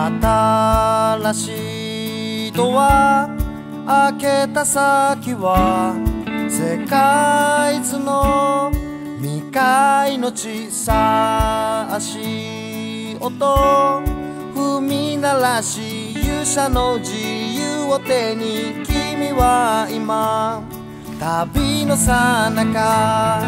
新しいドア開けた先は世界図の未開の地さ足音踏み鳴らし勇者の自由を手に君は今旅の最中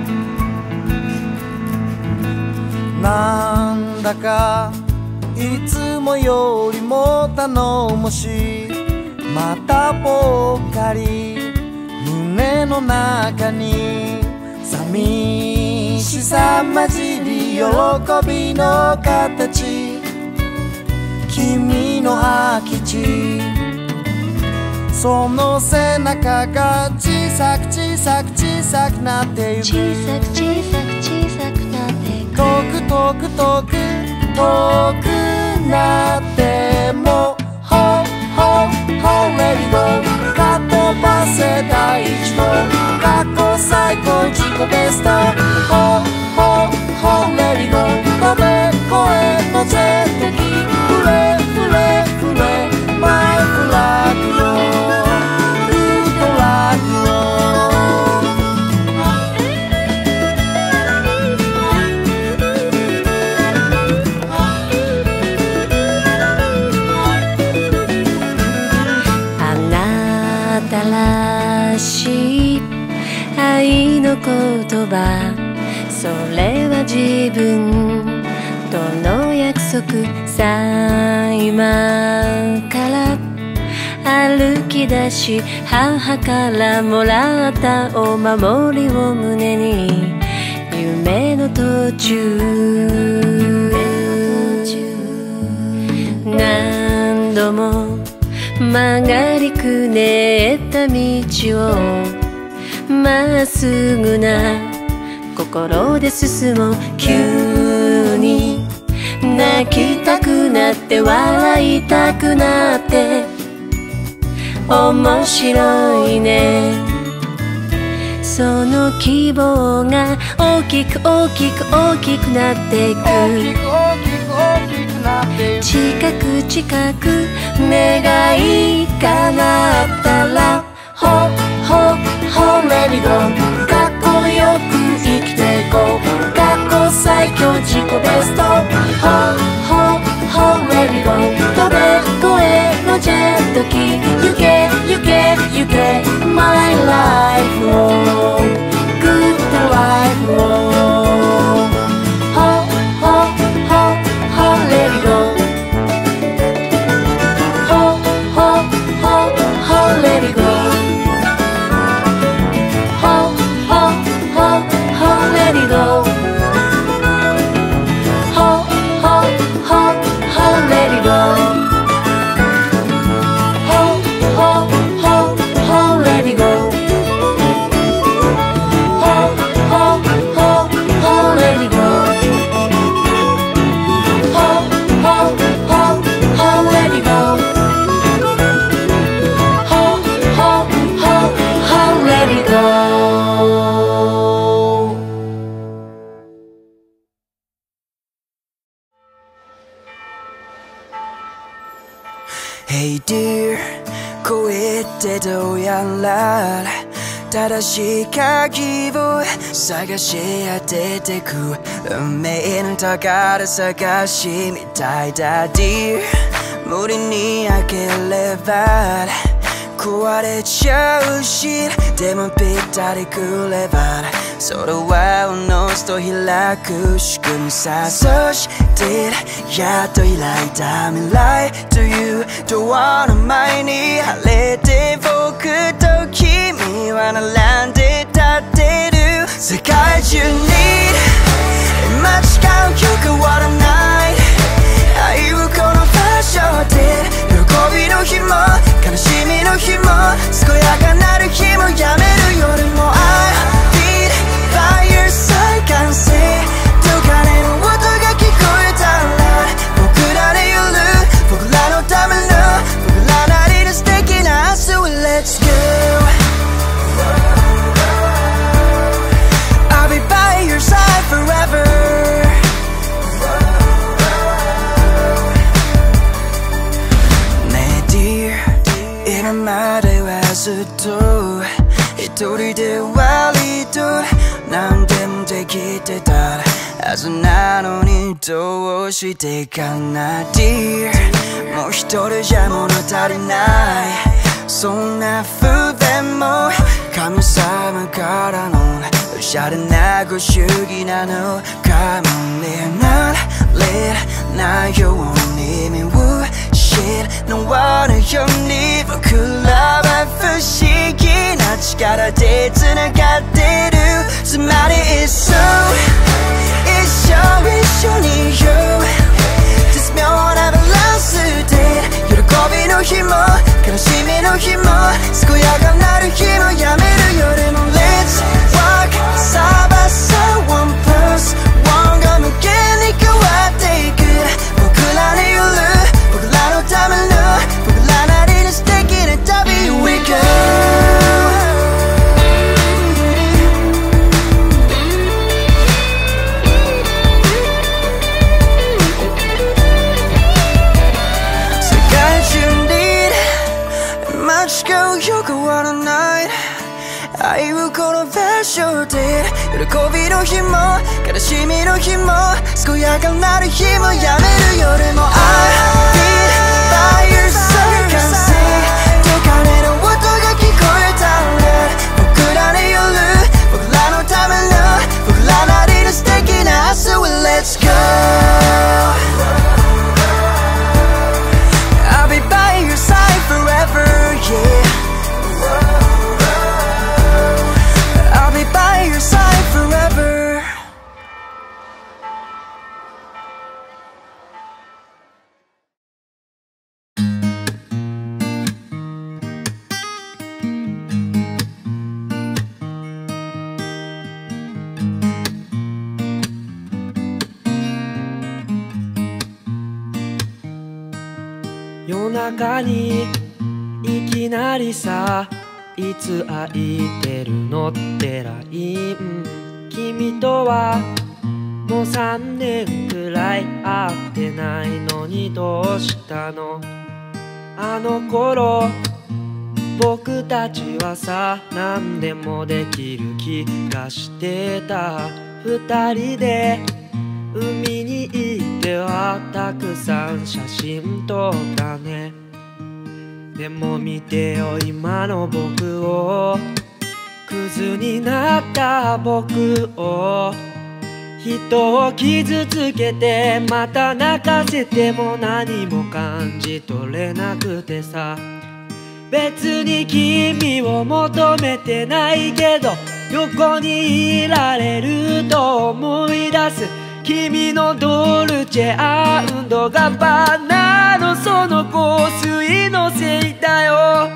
なんだかいつもよりも頼もしいまたぽっかり胸の中に寂しさ混じり喜びの形君の空き地その背中が小さく小さく小さくなってゆく小さく小さく小さくなってゆく遠く遠く遠く遠くなってもほほほレディゴーかっ飛ばせ第一号過去最高自己ベストほほほレディゴー飛べ越えのジェット機フレフレフレマイフラッグよグッドラッグよ新しい愛の言葉それは自分との約束さ今から歩き出し母からもらったお守りを胸に夢の途中何度も曲がりくねった道をまっすぐな心で進もう急に泣きたくなって笑いたくなって面白いねその希望が大きく大きく大きくなっていく大きく大きく大きくなってゆく近く近く願い叶ったらほほほレディゴーかっこよく生きていこう過去最強自己ベストほほほレディゴー飛べ越えのジェット機行け行け行け My life を Good life をほほほほレディゴーLet it go. Ho, ho, ho, ho, let it go. Ho, ho, ho, ho, let it go. Ho, ho, ho, ho, let it go. Ho, ho, ho, ho, let it go. Ho, ho, ho, ho, let it go. Let it go. Hey dear 声ってどうやら正しい鍵を探し当ててく運命の宝探しみたいだ Dear 無理に開ければ壊れちゃうしでもぴったりくればそれはおのずと開く仕組みさそしてやっと開いた未来というドアの前に晴れて僕と君は並んで立ってる世界中に今違うよ変わらない愛をこの場所で喜びの日も悲しみの日も健やかなる日もやめる夜も I feel by your side 完成どかれの音が聞こえたら僕らで夜僕らのための僕らなりの素敵な明日を Let's go I'll be by your side forever と一人で割と何でもできてたはずなのにどうしてかな Dear もう一人じゃ物足りないそんな不便も神様からのおしゃれなご祝儀なのかもねなれないように身を知らないように僕らは不思議な力で繋がってるつまり一緒にいよう絶妙なバランスで喜びの日も悲しみの日も健やかなる日もやめる夜も Let's walk side by side one plus one が無限に変わっていく僕らによる僕らのための僕らなりの素敵な旅 Here we goよく終わらない愛をこの場所で喜びの日も悲しみの日も健やかなる日もやめる夜も I'll be by your side 完成で鐘の音が聞こえたら僕らによる僕らのための僕らなりの素敵な明日を Let's go I'll be by your side forever yeah I'll be by your side forever 夜中にいきなりさいつ空いてるのってライン君とはもう3年くらい会ってないのにどうしたのあの頃僕たちはさ何でもできる気がしてた2人で海に行ってはたくさん写真撮ったねでも見てよ今の僕をクズになった僕を人を傷つけてまた泣かせても何も感じ取れなくてさ別に君を求めてないけど横にいられると思い出す君のドルチェ&ガッバーナのその香水のせいだよ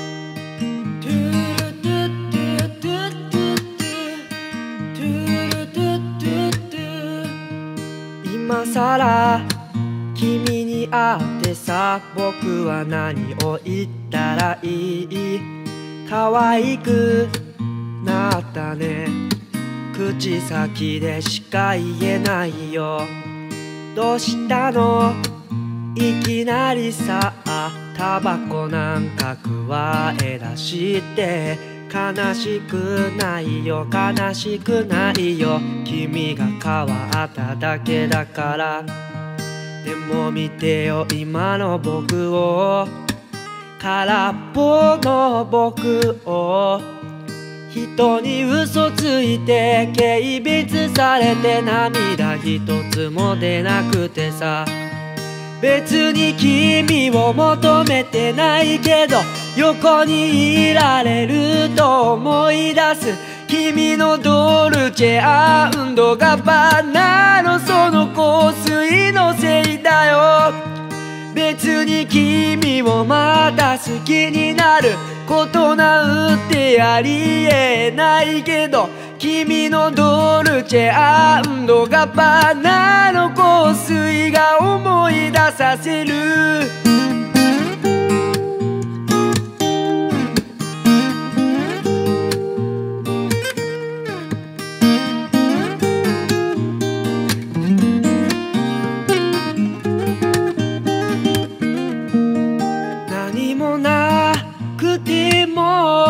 今さら君に会ってさ僕は何を言ったらいい可愛くなったね口先でしか言えないよどうしたのいきなりさタバコなんか加え出して悲しくないよ悲しくないよ君が変わっただけだからでも見てよ今の僕を空っぽの僕を人に嘘ついて軽蔑されて涙一つも出なくてさ別に君を求めてないけど横にいられると思い出す君のドルチェ&ガッバーナのその香水のせいだよ別に君をまた好きになることなんてありえないけど君のドルチェ&ガッバーナの香水が思い出させる何もなくても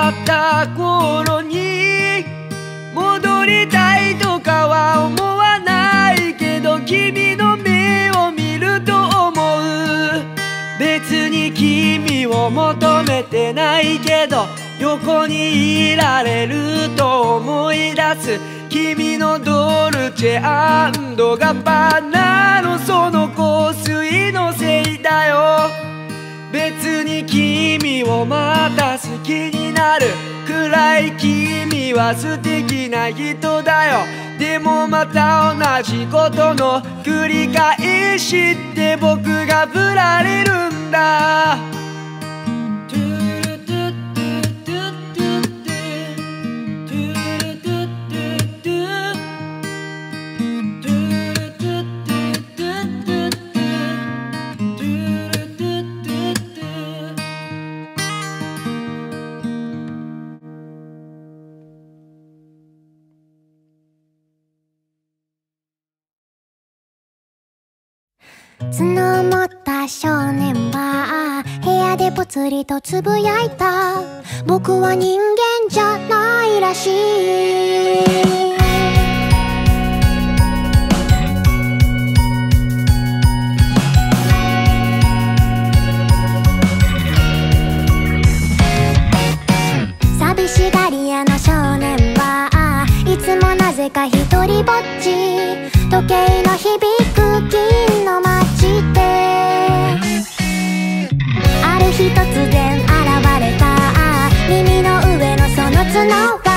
あった頃に戻りたいとかは思わないけど、君の目を見ると思う。別に君を求めてないけど横にいられると思い出す。君のドルチェ&ガッバーナのその香水のせいだよ。別に君をまた好きになるくらい君は素敵な人だよ。でもまた同じことの繰り返しって僕が振られるんだ。 角を持った少年は部屋でぽつりとつぶやいた。僕は人間じゃないらしい。寂しがり屋の少年はいつもなぜか一人ぼっち。時計の響く銀の街である日突然現れた耳の上のその角は